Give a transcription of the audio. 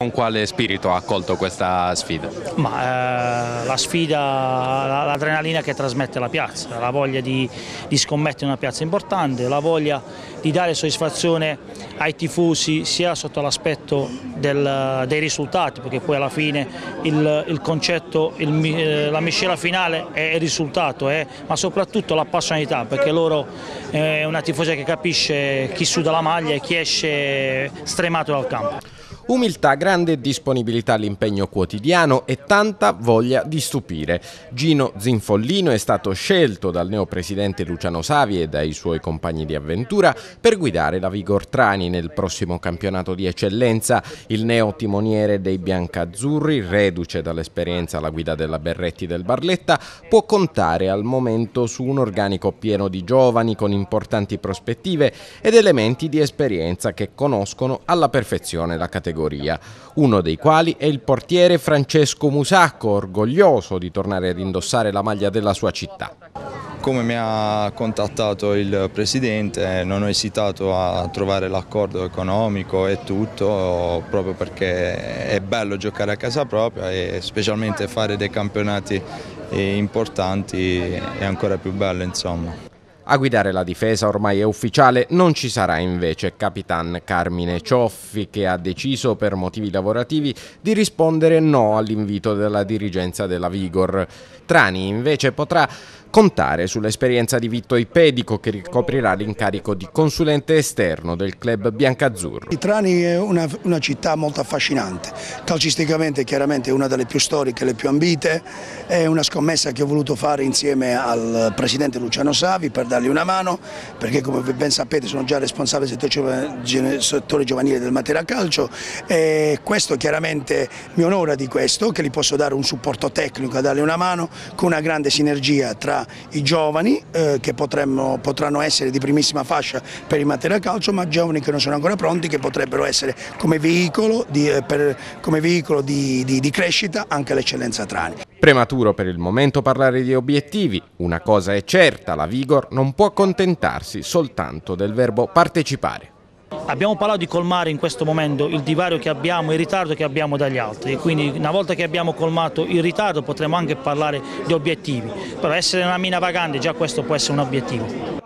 Con quale spirito ha accolto questa sfida? La sfida, l'adrenalina che trasmette la piazza, la voglia di scommettere in una piazza importante, la voglia di dare soddisfazione ai tifosi sia sotto l'aspetto dei risultati, perché poi alla fine il concetto, la miscela finale è il risultato, ma soprattutto la passionalità, perché loro è una tifosa che capisce chi suda la maglia e chi esce stremato dal campo. Umiltà, grande disponibilità all'impegno quotidiano e tanta voglia di stupire. Gino Zinfollino è stato scelto dal neopresidente Luciano Savi e dai suoi compagni di avventura per guidare la Vigor Trani nel prossimo campionato di eccellenza. Il neo timoniere dei biancazzurri, reduce dall'esperienza alla guida della Berretti del Barletta, può contare al momento su un organico pieno di giovani con importanti prospettive ed elementi di esperienza che conoscono alla perfezione la categoria. Uno dei quali è il portiere Francesco Musacco, orgoglioso di tornare ad indossare la maglia della sua città. Come mi ha contattato il Presidente, non ho esitato a trovare l'accordo economico e tutto, proprio perché è bello giocare a casa propria e specialmente fare dei campionati importanti è ancora più bello, insomma. A guidare la difesa ormai è ufficiale, non ci sarà invece Capitan Carmine Cioffi, che ha deciso per motivi lavorativi di rispondere no all'invito della dirigenza della Vigor. Trani invece potrà contare sull'esperienza di Vitto Ipedico, che ricoprirà l'incarico di consulente esterno del club biancazzurro. Trani è una città molto affascinante, calcisticamente chiaramente è una delle più storiche, le più ambite, è una scommessa che ho voluto fare insieme al presidente Luciano Savi per dargli una mano, perché come ben sapete sono già responsabile del settore giovanile del Matera Calcio e questo chiaramente mi onora di questo, che gli posso dare un supporto tecnico a dargli una mano con una grande sinergia tra i giovani che potranno essere di primissima fascia per il Matera Calcio, ma giovani che non sono ancora pronti, che potrebbero essere come veicolo di crescita anche l'eccellenza Trani. Prematuro per il momento parlare di obiettivi. Una cosa è certa, la Vigor non può accontentarsi soltanto del verbo partecipare. Abbiamo parlato di colmare in questo momento il divario che abbiamo, il ritardo che abbiamo dagli altri, e quindi una volta che abbiamo colmato il ritardo potremo anche parlare di obiettivi, però essere una mina vagante già questo può essere un obiettivo.